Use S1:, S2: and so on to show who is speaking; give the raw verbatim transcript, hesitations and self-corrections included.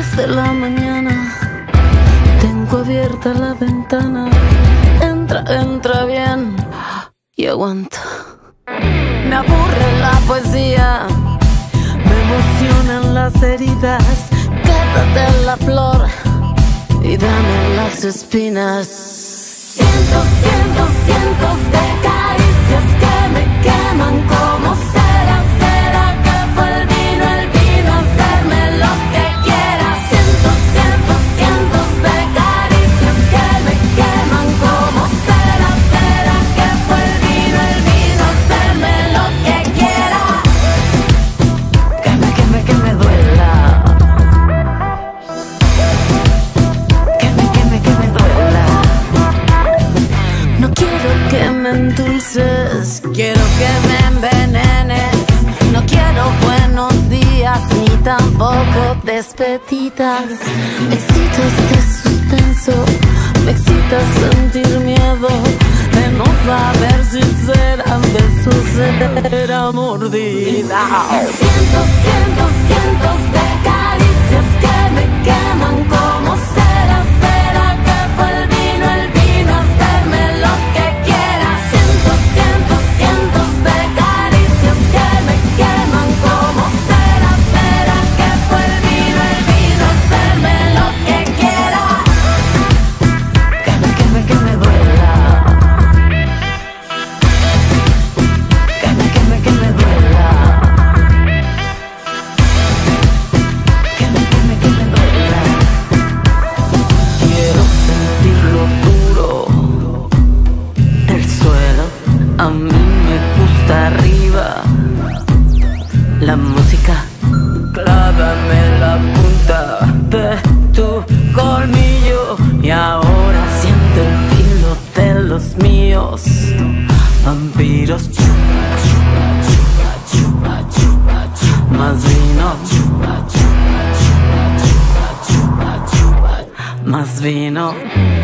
S1: Desde la mañana tengo abierta la ventana. Entra, entra bien y aguanta. Me aburre la poesía, me emocionan las heridas. Quédate la flor y dame las espinas. Cientos, cientos, cientos de caricias que me queman como cera, cera que fue el vino, el vino, hacerme lo que quieras. Cientos, cientos, cientos de caricias que me queman como cera, cera que fue el vino, el vino, hacerme lo que quieras. Que me, que me, que me duela. Que me, que me, que me duela. No quiero que me endulces, quiero que me envenenes. No quiero buenos días ni tampoco despedidas. Me excita este suspenso, me excita sentir miedo de no saber si serán besos, será mordida. Cientos, cientos, cientos de caricias que me queman como cera, cera que fue el vino, el vino, hacerme lo que quieras. Cientos, cientos, cientos de caricias que me queman como cera, cera que fue el vino, el vino, hacerme lo que quieras. Que me, que me, que me duela. Que me, que me, que me duela. Que me, que me, que me duela. Quiero sentirlo duro del suelo. A mí me gusta arriba la música. Clávame la punta de tu colmillo y ahora siento el filo de los míos. Vampiros, chupa, chupa, chupa, chupa, chupa, chupa. Más vino, chupa, chupa, chupa, chupa, chupa, chupa. Más vino.